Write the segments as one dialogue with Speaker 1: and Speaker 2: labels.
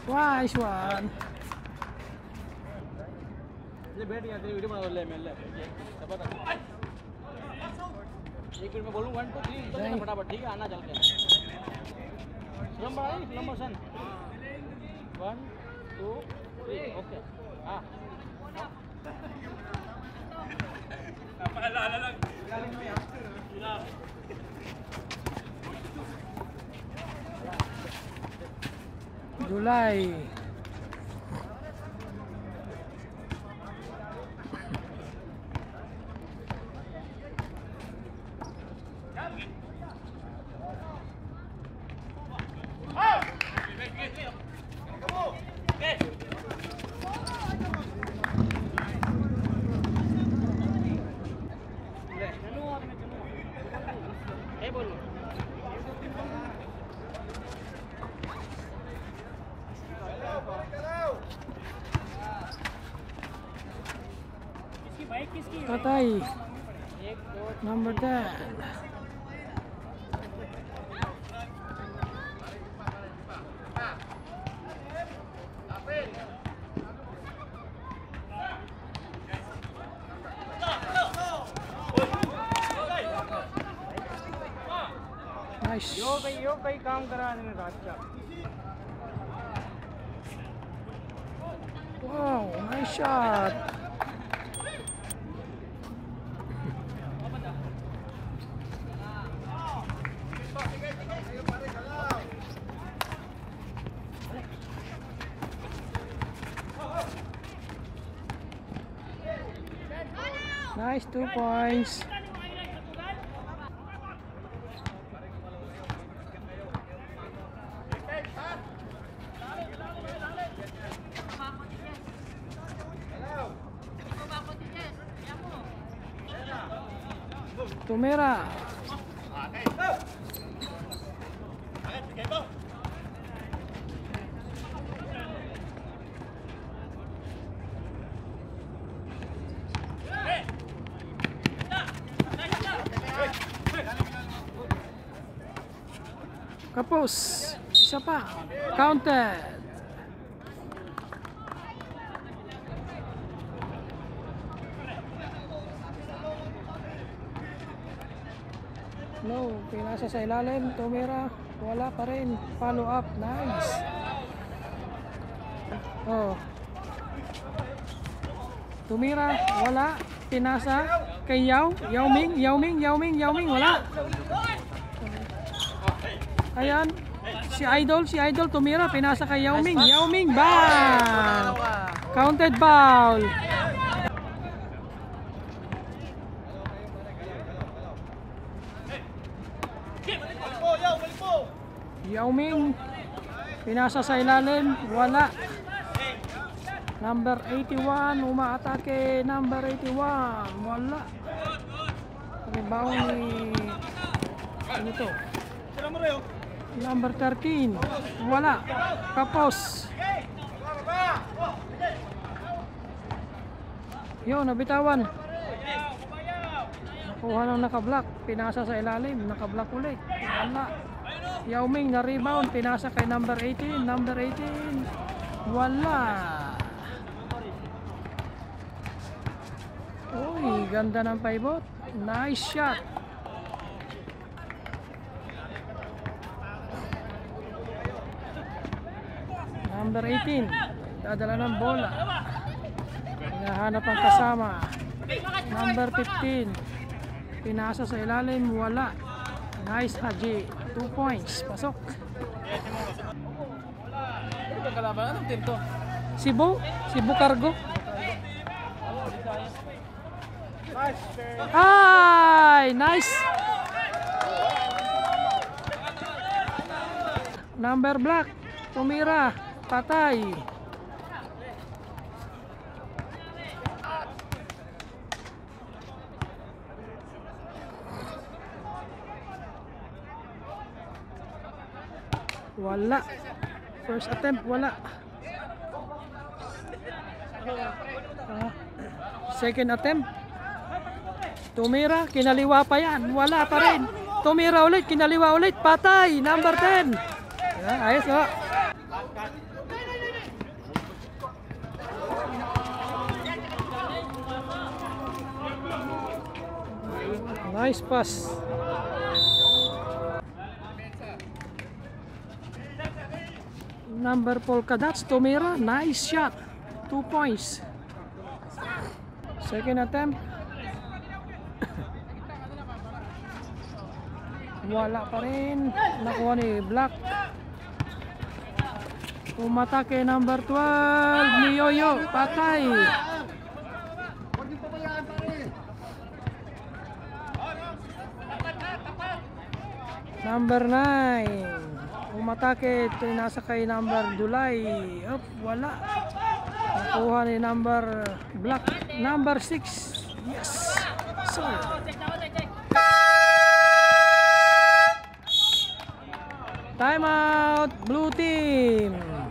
Speaker 1: Nice one.
Speaker 2: बैठ गया तेरी वीडियो बना ले मैं ले सब बता एक मिनट में बोलूं 1 2 3 तो फटाफट ठीक है आना चल के स्लो मोशन 1 2 3 ओके हां
Speaker 1: July. Patay. Number 10. Nice.
Speaker 2: यो भाई काम करा देने रात का
Speaker 1: Wow, nice shot. Nice 2 points. Tumira. Kapos. Isa pa. Counted. No, pinasa sa ilalim, tumira, wala pa rin, follow up, nice. Oh. Tumira, wala, pinasa kay Yao Ming, wala. Ayan, si Idol tumira, pinasa kay Yao Ming, bang! Counted foul. Yao Ming, pinasa sa ilalim, wala. Number 81, umaatake, number 81, wala. Rebound ni ano to? Number 13, wala. Kapos. Yo, nabitawan. Nakuha ng nakablock, pinasa sa ilalim, nakablock ulit, wala. Yao Ming na rebound, pinasa kay number 18, wala. Uy, ganda ng pivot, nice shot. Number 18, dadala ng bola, hinahanap ang kasama. Number 15, pinasa sa ilalim, wala. Nice Haji, 2 points, pasok.
Speaker 2: Ito kalaban, anong team to?
Speaker 1: Cebu Cargo. Ay, nice. Number black, tumira, patay. Wala. First attempt, wala. Second attempt. Tumira, kinaliwa pa yan. Wala pa rin. Tumira ulit, kinaliwa ulit. Patay, number 10. Ayos o. Nice pass. Number polka dots, tumira. Nice shot. 2 points. Second attempt. Wala pa rin. Nakuha ni Black. Umatake number 12. Ni Yoyo. Patay. Number 9. Umatake. Ito yung nasa kay number Dulay. Up, wala. Nakuha ni number Black. Number 6. Yes. So. Time out. Blue team.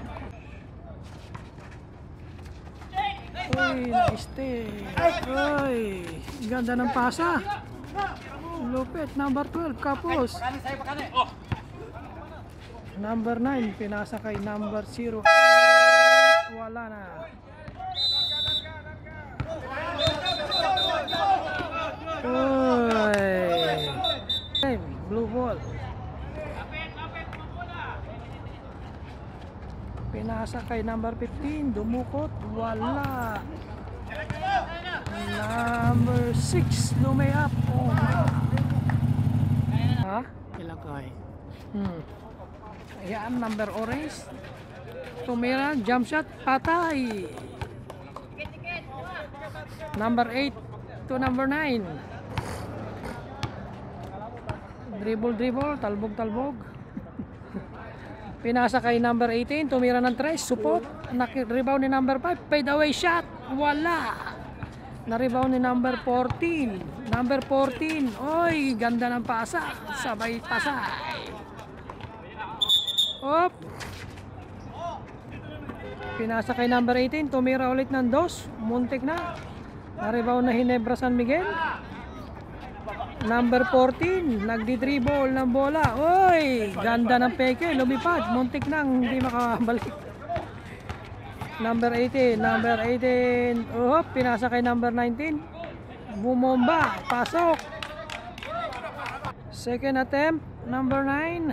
Speaker 1: Uy, na-stay. Uy, ganda ng pasa. Lupit. Number 12. Kapos. Number 9. Pinasa kay number 0. Wala na. Uy. Blue ball. Pinasa kay number 15. Dumukot. Wala. Number 6. Lumayap. Oh. Ha?
Speaker 2: Ilakay.
Speaker 1: Ayan, number orange. Tumira, jump shot, patay. Number 8 to number 9. Dribble, talbog. Pinasa kay number 18, tumira ng 3, support. Rebound ni number 5, fade away shot. Wala. Na-rebound ni number 14. Number 14, oy, ganda ng pasa. Sabay pasay. Op. Pinasa kay number 18, tumira ulit ng 2, muntik na. Na-rebound na Ginebra San Miguel. Number 14, nagdi-dribble ng bola. Oy, ganda ng peke, lumipad, muntik nang hindi makabalik. Number 18, oh, pinasa kay number 19. Bumomba, pasok. Second attempt, number 9.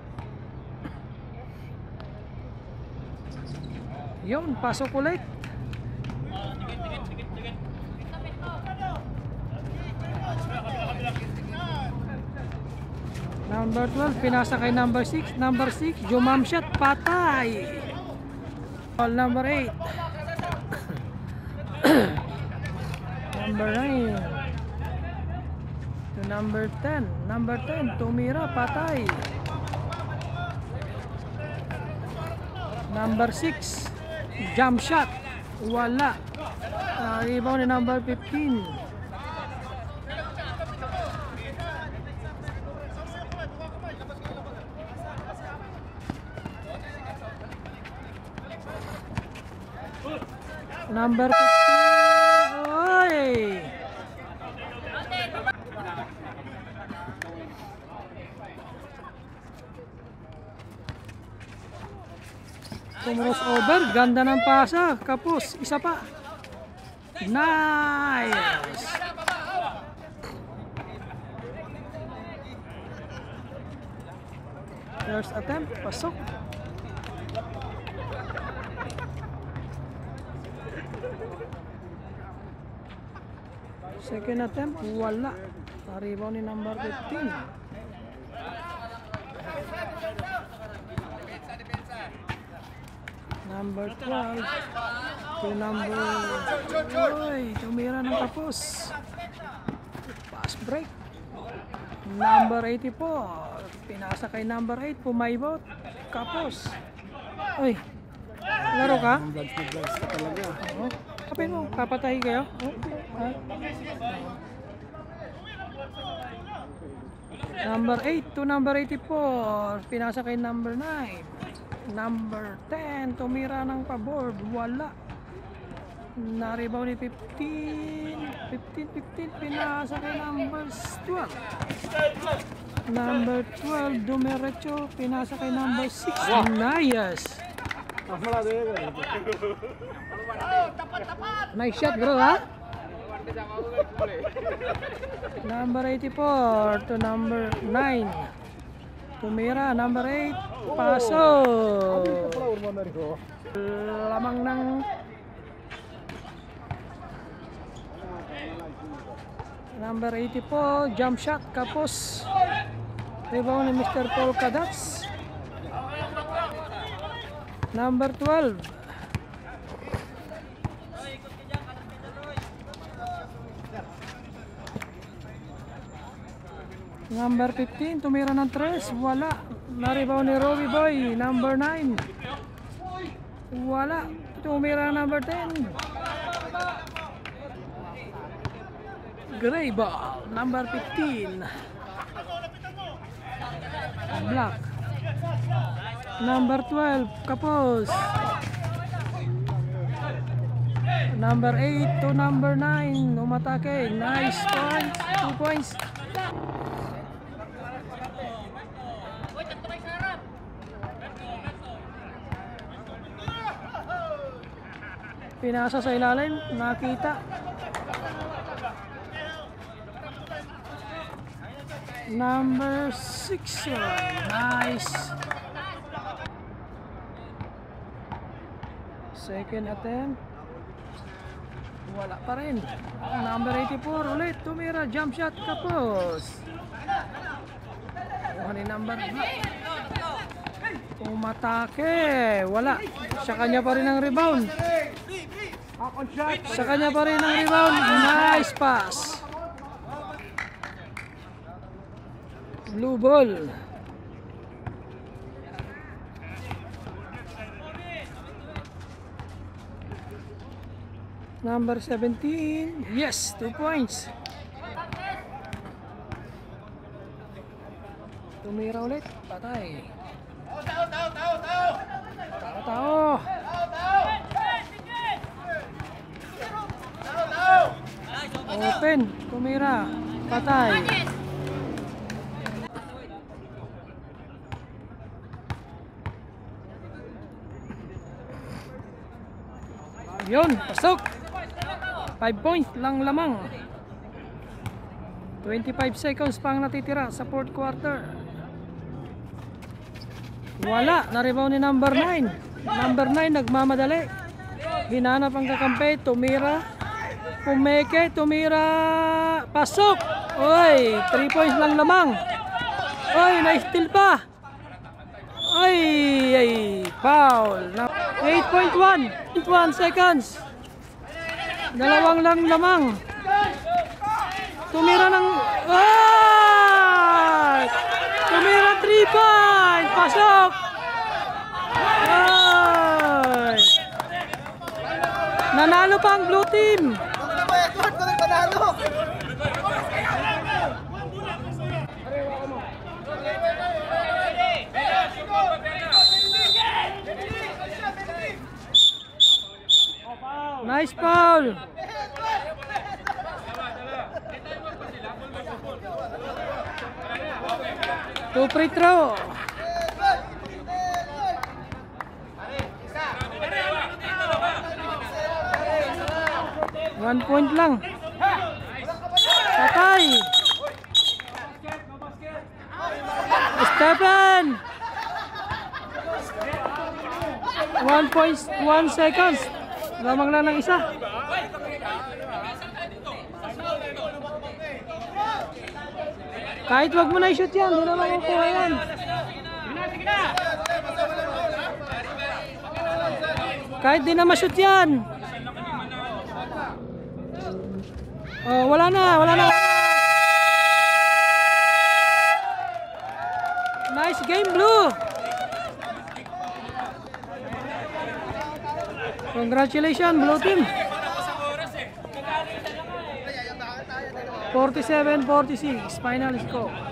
Speaker 1: Yun, pasok ulit. Number 12, pinasa kay number 6. Number 6, jumam shot, patay. Ball number 8. Number 9. To number 10. Number 10, tumira, patay. Number 6, jump shot, wala. Rebound ni number 15. Number 15. Oy! Tumros over, ganda ng pasa. Kapos, isa pa. Nice! First attempt, pasok. Second attempt, wala. Rebound ni number 15. Number 12 to number... Uy, tumira ng tapos. Pass break. Number 84. Pinasa kay number 8, pumaibot. Kapos. Uy, laro ka?
Speaker 2: Vlogs ka talaga.
Speaker 1: Oo. Kapin mo, papatay kayo. Number 8 to number 84. Pinasa kay number 9. Number 10, tumira ng paboard. Wala. Na-rebound ni 15. Pinasa kay number 12. Number 12, dumiretso. Pinasa kay number 6. Nice. Nice shot, bro, ha? Number 84 to number 9. Tumira, number 8. Paso. Lamang ng number 84. Jump shot. Kapos. Rebound ni Mr. Paul Kadats. Number 12. Number 15, tumira ng 3, wala. Na-rebound ni Robbie Boy, number 9. Wala. Tumira number 10. Gray ball, number 15. Black. Number 12, Kapos. Number 8 to number 9, umatake. Nice point, 2 points. Pinasa sa ilalim, nakita. Number 6, nice. Second attempt. Wala pa rin. Number 84 ulit, tumira, jump shot, Kapos. Kuha ni number 8. Umatake, wala. Sa kanya pa rin ang rebound. Sa kanya pa rin ang rebound. Nice pass. Blue ball. Number 17. Yes, 2 points. Tumira ulit. Patay. Tao. Open. Tumira. Patay. Yun. Pasok. 5 points lang lamang. 25 seconds pang natitira sa fourth quarter. Wala. Na-rebound ni number 9. Number 9 nagmamadali. Hinanap ang kakampi. Tumira. Pumeke. Tumira. Pasok. Oy. 3 points lang lamang. Oy. Na-steal pa. Oy. Ay. Foul. 8.1. 1 seconds. Dalawang lang lamang. Tumira ng... Ah! Tumira 3 points. Pasok. Ay! Nanalo pa ang blue team. Nice foul. Two free throw. One point lang. Patay. Stephen. 1 seconds. Lamang lang ng isa. Kahit wag mo na i-shoot yan, hindi na makukuha yan. Kahit di na ma-shoot yan. Oh, wala na. Nice game, Blue. Congratulations, Blue Team. 47-46 final score.